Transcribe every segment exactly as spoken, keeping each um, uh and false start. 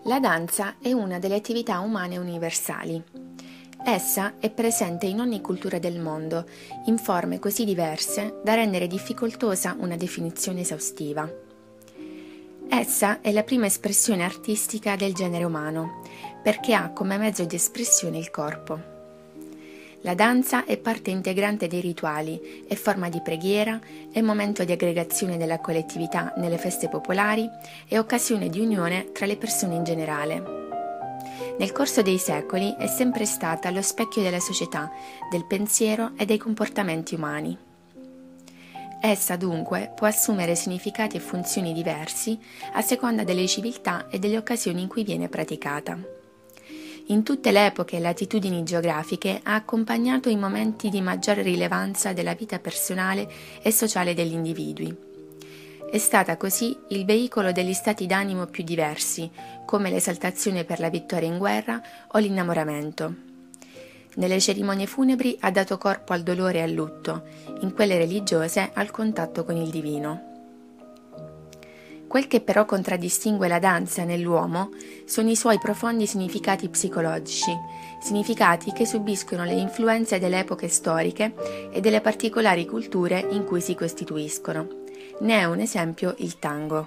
La danza è una delle attività umane universali. Essa è presente in ogni cultura del mondo, in forme così diverse da rendere difficoltosa una definizione esaustiva. Essa è la prima espressione artistica del genere umano, perché ha come mezzo di espressione il corpo. La danza è parte integrante dei rituali, è forma di preghiera, è momento di aggregazione della collettività nelle feste popolari, è occasione di unione tra le persone in generale. Nel corso dei secoli è sempre stata lo specchio della società, del pensiero e dei comportamenti umani. Essa dunque può assumere significati e funzioni diversi a seconda delle civiltà e delle occasioni in cui viene praticata. In tutte le epoche e latitudini geografiche ha accompagnato i momenti di maggiore rilevanza della vita personale e sociale degli individui. È stata così il veicolo degli stati d'animo più diversi, come l'esaltazione per la vittoria in guerra o l'innamoramento. Nelle cerimonie funebri ha dato corpo al dolore e al lutto, in quelle religiose al contatto con il divino. Quel che però contraddistingue la danza nell'uomo sono i suoi profondi significati psicologici, significati che subiscono le influenze delle epoche storiche e delle particolari culture in cui si costituiscono. Ne è un esempio il tango.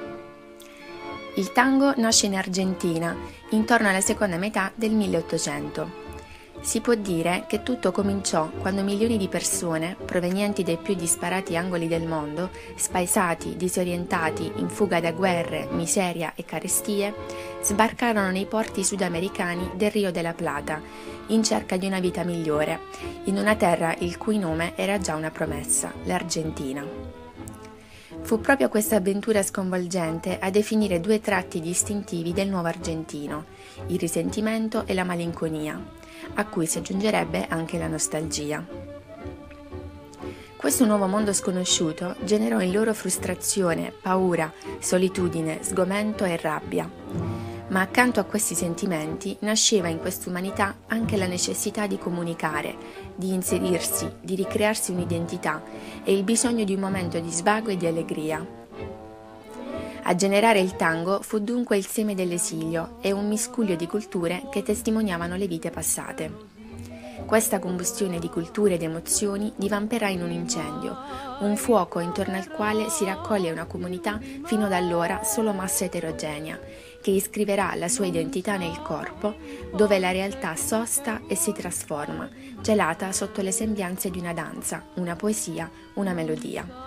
Il tango nasce in Argentina intorno alla seconda metà del milleottocento. Si può dire che tutto cominciò quando milioni di persone, provenienti dai più disparati angoli del mondo, spaesati, disorientati, in fuga da guerre, miseria e carestie, sbarcarono nei porti sudamericani del Rio de la Plata, in cerca di una vita migliore, in una terra il cui nome era già una promessa, l'Argentina. Fu proprio questa avventura sconvolgente a definire due tratti distintivi del nuovo argentino, il risentimento e la malinconia, a cui si aggiungerebbe anche la nostalgia. Questo nuovo mondo sconosciuto generò in loro frustrazione, paura, solitudine, sgomento e rabbia. Ma accanto a questi sentimenti nasceva in quest'umanità anche la necessità di comunicare, di inserirsi, di ricrearsi un'identità e il bisogno di un momento di svago e di allegria. A generare il tango fu dunque il seme dell'esilio e un miscuglio di culture che testimoniavano le vite passate. Questa combustione di culture ed emozioni divamperà in un incendio, un fuoco intorno al quale si raccoglie una comunità fino ad allora solo massa eterogenea, che iscriverà la sua identità nel corpo, dove la realtà sosta e si trasforma, gelata sotto le sembianze di una danza, una poesia, una melodia.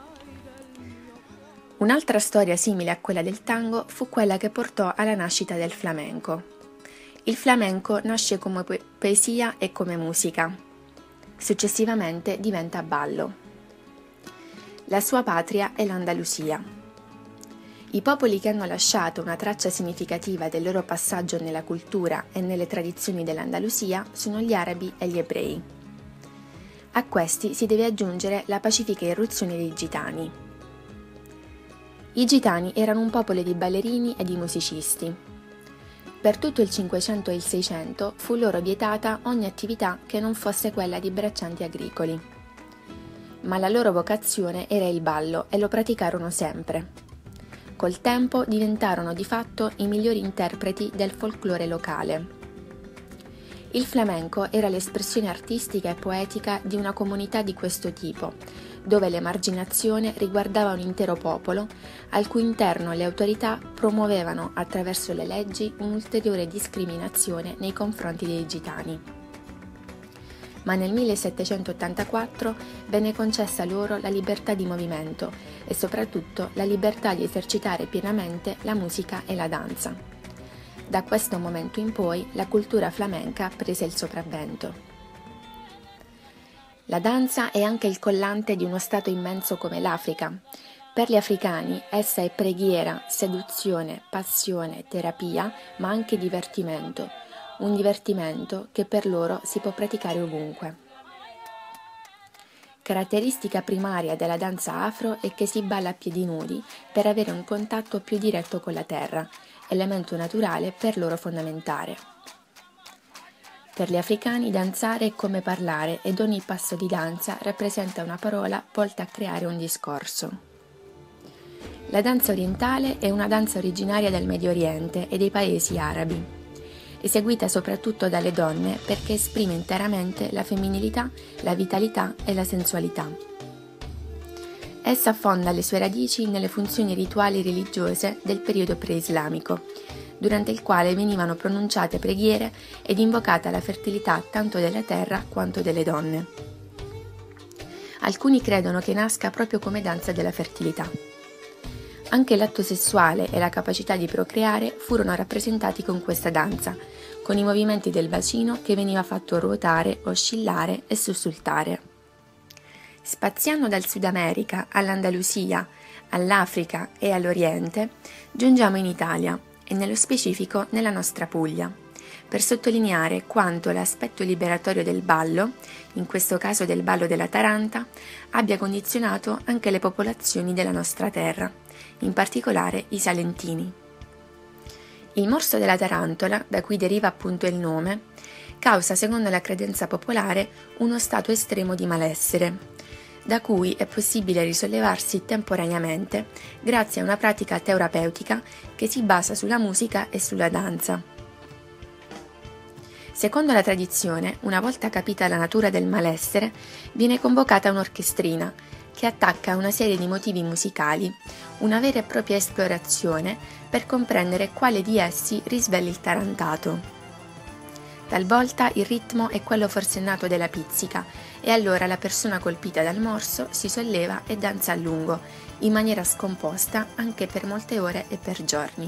Un'altra storia simile a quella del tango fu quella che portò alla nascita del flamenco. Il flamenco nasce come po- poesia e come musica. Successivamente diventa ballo. La sua patria è l'Andalusia. I popoli che hanno lasciato una traccia significativa del loro passaggio nella cultura e nelle tradizioni dell'Andalusia sono gli arabi e gli ebrei. A questi si deve aggiungere la pacifica irruzione dei gitani. I gitani erano un popolo di ballerini e di musicisti. Per tutto il Cinquecento e il Seicento fu loro vietata ogni attività che non fosse quella di braccianti agricoli. Ma la loro vocazione era il ballo e lo praticarono sempre. Col tempo diventarono di fatto i migliori interpreti del folklore locale. Il flamenco era l'espressione artistica e poetica di una comunità di questo tipo, dove l'emarginazione riguardava un intero popolo, al cui interno le autorità promuovevano attraverso le leggi un'ulteriore discriminazione nei confronti dei gitani. Ma nel millesettecentottantaquattro venne concessa loro la libertà di movimento e soprattutto la libertà di esercitare pienamente la musica e la danza. Da questo momento in poi la cultura flamenca prese il sopravvento. La danza è anche il collante di uno stato immenso come l'Africa. Per gli africani essa è preghiera, seduzione, passione, terapia, ma anche divertimento. Un divertimento che per loro si può praticare ovunque. Caratteristica primaria della danza afro è che si balla a piedi nudi per avere un contatto più diretto con la terra, elemento naturale per loro fondamentale. Per gli africani danzare è come parlare ed ogni passo di danza rappresenta una parola volta a creare un discorso. La danza orientale è una danza originaria del Medio Oriente e dei paesi arabi, eseguita soprattutto dalle donne perché esprime interamente la femminilità, la vitalità e la sensualità. Essa affonda le sue radici nelle funzioni rituali religiose del periodo preislamico, durante il quale venivano pronunciate preghiere ed invocata la fertilità tanto della terra quanto delle donne. Alcuni credono che nasca proprio come danza della fertilità. Anche l'atto sessuale e la capacità di procreare furono rappresentati con questa danza, con i movimenti del bacino che veniva fatto ruotare, oscillare e sussultare. Spaziando dal Sud America all'Andalusia, all'Africa e all'Oriente, giungiamo in Italia e nello specifico nella nostra Puglia, per sottolineare quanto l'aspetto liberatorio del ballo, in questo caso del ballo della Taranta, abbia condizionato anche le popolazioni della nostra terra, in particolare i salentini. Il morso della tarantola, da cui deriva appunto il nome, causa, secondo la credenza popolare, uno stato estremo di malessere, da cui è possibile risollevarsi temporaneamente grazie a una pratica terapeutica che si basa sulla musica e sulla danza. Secondo la tradizione, una volta capita la natura del malessere, viene convocata un'orchestrina che attacca una serie di motivi musicali, una vera e propria esplorazione per comprendere quale di essi risveli il tarantato. Talvolta il ritmo è quello forsennato della pizzica e allora la persona colpita dal morso si solleva e danza a lungo, in maniera scomposta anche per molte ore e per giorni.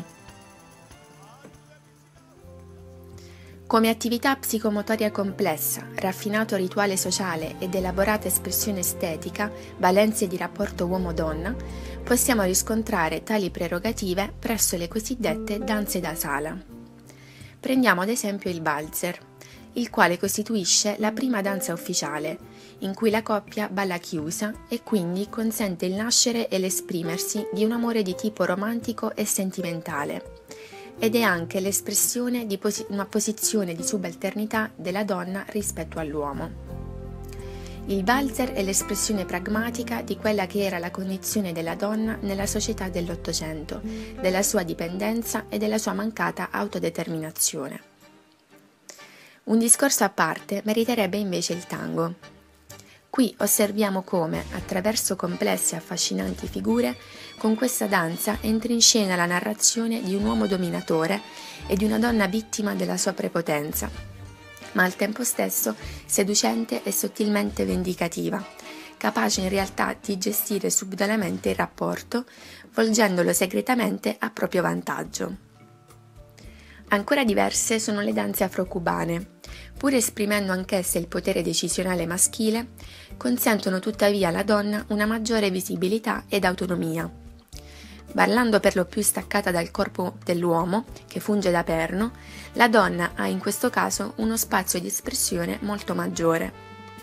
Come attività psicomotoria complessa, raffinato rituale sociale ed elaborata espressione estetica, valenze di rapporto uomo-donna, possiamo riscontrare tali prerogative presso le cosiddette danze da sala. Prendiamo ad esempio il valzer, il quale costituisce la prima danza ufficiale, in cui la coppia balla chiusa e quindi consente il nascere e l'esprimersi di un amore di tipo romantico e sentimentale, ed è anche l'espressione di posi- una posizione di subalternità della donna rispetto all'uomo. Il valzer è l'espressione pragmatica di quella che era la condizione della donna nella società dell'Ottocento, della sua dipendenza e della sua mancata autodeterminazione. Un discorso a parte meriterebbe invece il tango. Qui osserviamo come, attraverso complesse e affascinanti figure, con questa danza entra in scena la narrazione di un uomo dominatore e di una donna vittima della sua prepotenza, ma al tempo stesso seducente e sottilmente vendicativa, capace in realtà di gestire subdolamente il rapporto, volgendolo segretamente a proprio vantaggio. Ancora diverse sono le danze afro-cubane. Pur esprimendo anch'esse il potere decisionale maschile, consentono tuttavia alla donna una maggiore visibilità ed autonomia. Ballando per lo più staccata dal corpo dell'uomo, che funge da perno, la donna ha in questo caso uno spazio di espressione molto maggiore.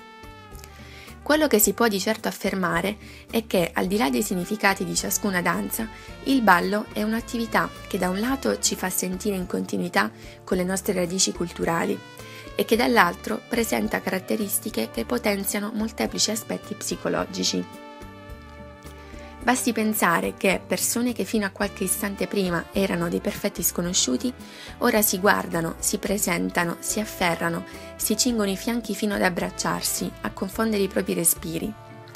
Quello che si può di certo affermare è che, al di là dei significati di ciascuna danza, il ballo è un'attività che da un lato ci fa sentire in continuità con le nostre radici culturali e che dall'altro presenta caratteristiche che potenziano molteplici aspetti psicologici. Basti pensare che persone che fino a qualche istante prima erano dei perfetti sconosciuti, ora si guardano, si presentano, si afferrano, si cingono i fianchi fino ad abbracciarsi, a confondere i propri respiri.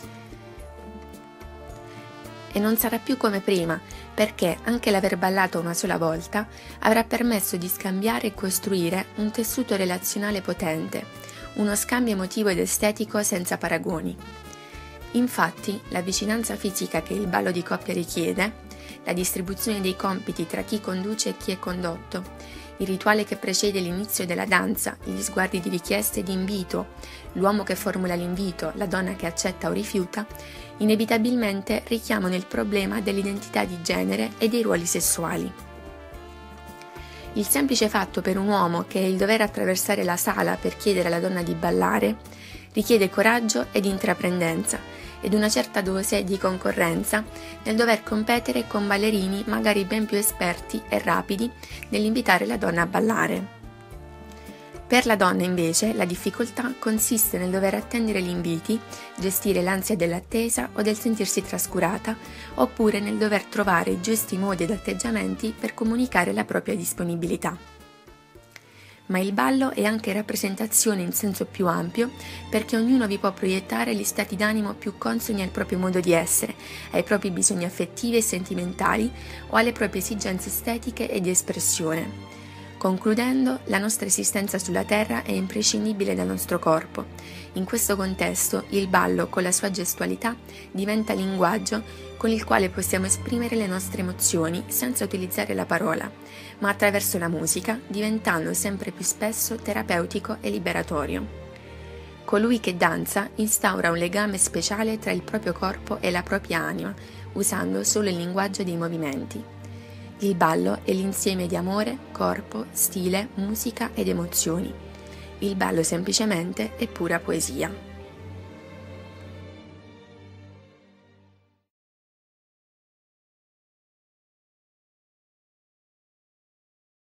E non sarà più come prima, perché anche l'aver ballato una sola volta avrà permesso di scambiare e costruire un tessuto relazionale potente, uno scambio emotivo ed estetico senza paragoni. Infatti, la vicinanza fisica che il ballo di coppia richiede, la distribuzione dei compiti tra chi conduce e chi è condotto, il rituale che precede l'inizio della danza, gli sguardi di richiesta e di invito, l'uomo che formula l'invito, la donna che accetta o rifiuta, inevitabilmente richiamano il problema dell'identità di genere e dei ruoli sessuali. Il semplice fatto per un uomo che è il dover attraversare la sala per chiedere alla donna di ballare richiede coraggio ed intraprendenza ed una certa dose di concorrenza nel dover competere con ballerini magari ben più esperti e rapidi nell'invitare la donna a ballare. Per la donna invece la difficoltà consiste nel dover attendere gli inviti, gestire l'ansia dell'attesa o del sentirsi trascurata, oppure nel dover trovare i giusti modi ed atteggiamenti per comunicare la propria disponibilità. Ma il ballo è anche rappresentazione in senso più ampio, perché ognuno vi può proiettare gli stati d'animo più consoni al proprio modo di essere, ai propri bisogni affettivi e sentimentali o alle proprie esigenze estetiche e di espressione. Concludendo, la nostra esistenza sulla Terra è imprescindibile dal nostro corpo. In questo contesto, il ballo, con la sua gestualità, diventa linguaggio con il quale possiamo esprimere le nostre emozioni senza utilizzare la parola, ma attraverso la musica, diventando sempre più spesso terapeutico e liberatorio. Colui che danza instaura un legame speciale tra il proprio corpo e la propria anima, usando solo il linguaggio dei movimenti. Il ballo è l'insieme di amore, corpo, stile, musica ed emozioni. Il ballo semplicemente è pura poesia.